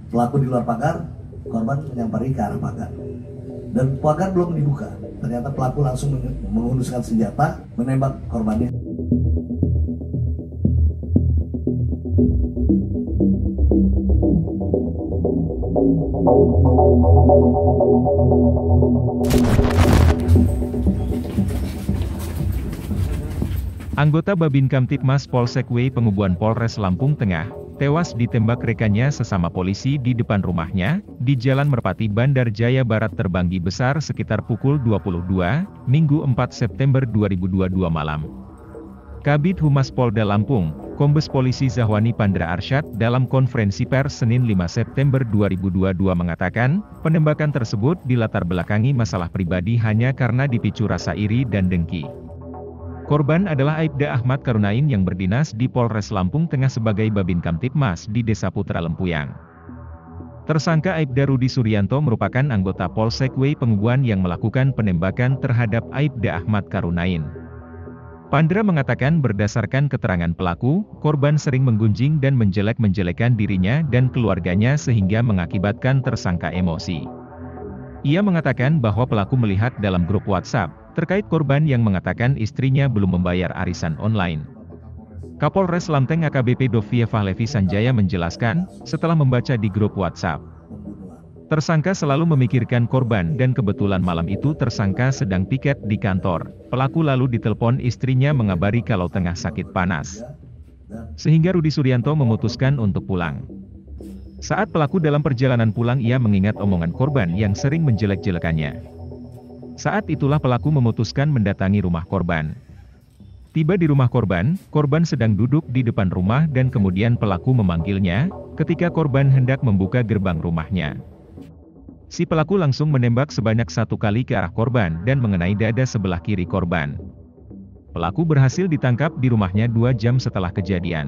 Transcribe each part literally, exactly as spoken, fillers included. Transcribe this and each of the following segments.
Pelaku di luar pagar, korban menyampari ke arah pagar. Dan pagar belum dibuka. Ternyata pelaku langsung menghunuskan senjata, menembak korbannya. Anggota Babin Kamtibmas Polsek W Pengubuan Polres Lampung Tengah, tewas ditembak rekannya sesama polisi di depan rumahnya, di Jalan Merpati Bandar Jaya Barat Terbanggi Besar sekitar pukul dua puluh dua, Minggu empat September dua ribu dua puluh dua malam. Kabid Humas Polda Lampung, Kombes Polisi Zahwani Pandra Arsyad dalam konferensi pers Senin lima September dua ribu dua puluh dua mengatakan, penembakan tersebut dilatar belakangi masalah pribadi hanya karena dipicu rasa iri dan dengki. Korban adalah Aibda Ahmad Karunain yang berdinas di Polres Lampung Tengah sebagai Babin Kamtibmas di Desa Putra Lempuyang. Tersangka Aibda Rudi Suryanto merupakan anggota Polsek W Pengubuan yang melakukan penembakan terhadap Aibda Ahmad Karunain. Pandra mengatakan berdasarkan keterangan pelaku, korban sering menggunjing dan menjelek-menjelekan dirinya dan keluarganya sehingga mengakibatkan tersangka emosi. Ia mengatakan bahwa pelaku melihat dalam grup WhatsApp, terkait korban yang mengatakan istrinya belum membayar arisan online. Kapolres Lamteng A K B P Dovia Fahlevi Sanjaya menjelaskan, setelah membaca di grup WhatsApp, tersangka selalu memikirkan korban dan kebetulan malam itu tersangka sedang piket di kantor. Pelaku lalu ditelepon istrinya mengabari kalau tengah sakit panas. Sehingga Rudi Suryanto memutuskan untuk pulang. Saat pelaku dalam perjalanan pulang ia mengingat omongan korban yang sering menjelek-jelekannya. Saat itulah pelaku memutuskan mendatangi rumah korban. Tiba di rumah korban, korban sedang duduk di depan rumah dan kemudian pelaku memanggilnya, ketika korban hendak membuka gerbang rumahnya. Si pelaku langsung menembak sebanyak satu kali ke arah korban dan mengenai dada sebelah kiri korban. Pelaku berhasil ditangkap di rumahnya dua jam setelah kejadian.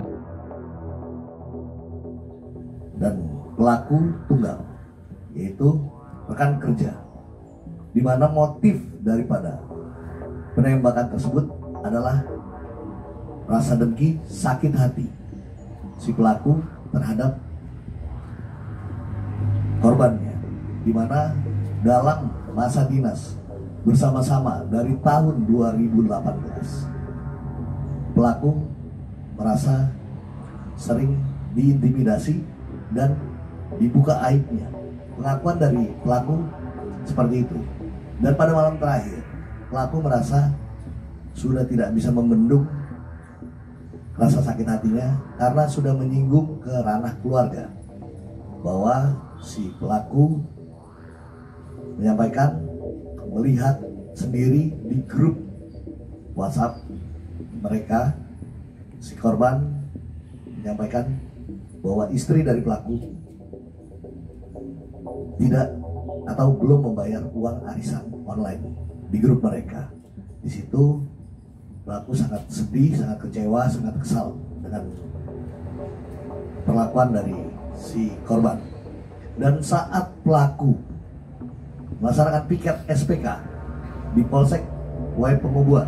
Dan pelaku tunggal, yaitu rekan kerja, di mana motif daripada penembakan tersebut adalah rasa dengki, sakit hati si pelaku terhadap korbannya, di mana dalam masa dinas bersama-sama dari tahun dua ribu delapan belas pelaku merasa sering diintimidasi dan dibuka aibnya. Pengakuan dari pelaku seperti itu. Dan pada malam terakhir, pelaku merasa sudah tidak bisa membendung rasa sakit hatinya karena sudah menyinggung ke ranah keluarga, bahwa si pelaku menyampaikan melihat sendiri di grup WhatsApp mereka, si korban menyampaikan bahwa istri dari pelaku tidak atau belum membayar uang arisan online di grup mereka. Di situ pelaku sangat sedih, sangat kecewa, sangat kesal dengan perlakuan dari si korban. Dan saat pelaku melaksanakan piket S P K di Polsek W Pengubuan,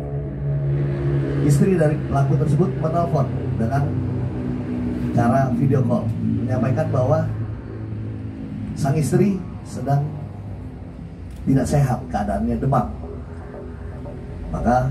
istri dari pelaku tersebut menelpon dengan cara video call, menyampaikan bahwa sang istri sedang tidak sehat, keadaannya demam. Maka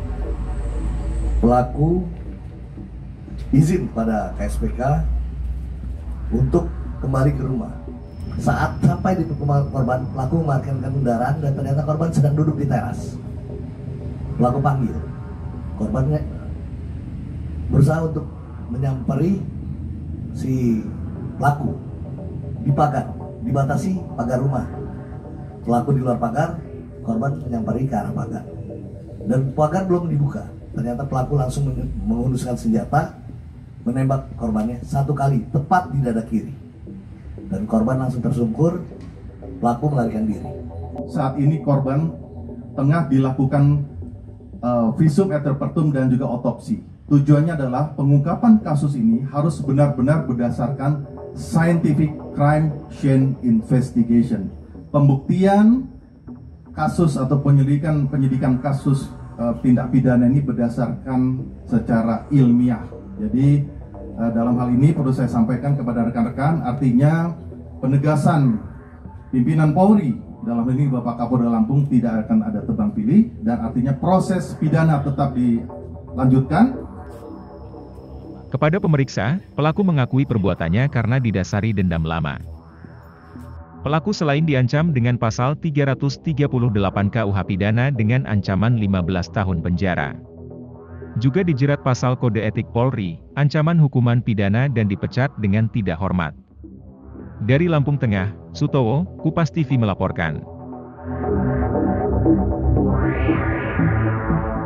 pelaku izin pada K S P K untuk kembali ke rumah. Saat sampai di rumah korban, pelaku memarkirkan kendaraan dan ternyata korban sedang duduk di teras. Pelaku panggil, korbannya berusaha untuk menyamperi si pelaku di pagar, dibatasi pagar rumah. Pelaku di luar pagar, korban menyampari ke arah pagar. Dan pagar belum dibuka. Ternyata pelaku langsung menghunuskan senjata, menembak korbannya satu kali, tepat di dada kiri. Dan korban langsung tersungkur, pelaku melarikan diri. Saat ini korban tengah dilakukan uh, visum et repertum dan juga otopsi. Tujuannya adalah pengungkapan kasus ini harus benar-benar berdasarkan scientific crime scene investigation. Pembuktian kasus atau penyelidikan penyidikan kasus uh, tindak pidana ini berdasarkan secara ilmiah. Jadi Uh, dalam hal ini perlu saya sampaikan kepada rekan-rekan, artinya penegasan pimpinan Polri, dalam hal ini Bapak Kapolda Lampung, tidak akan ada tebang pilih, dan artinya proses pidana tetap dilanjutkan. Kepada pemeriksa, pelaku mengakui perbuatannya karena didasari dendam lama. Pelaku selain diancam dengan pasal tiga ratus tiga puluh delapan K U H pidana dengan ancaman lima belas tahun penjara, juga dijerat pasal Kode Etik Polri, ancaman hukuman pidana dan dipecat dengan tidak hormat. Dari Lampung Tengah, Sutowo, Kupas T V melaporkan.